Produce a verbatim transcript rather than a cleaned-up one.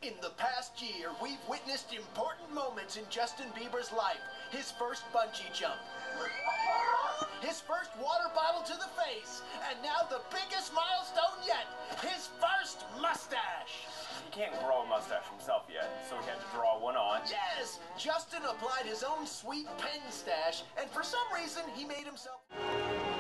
In the past year, we've witnessed important moments in Justin Bieber's life. His first bungee jump, his first water bottle to the face, and now the biggest milestone yet, his first mustache. He can't grow a mustache himself yet, so he had to draw one on. Yes, Justin applied his own sweet pen stash, and for some reason, he made himself...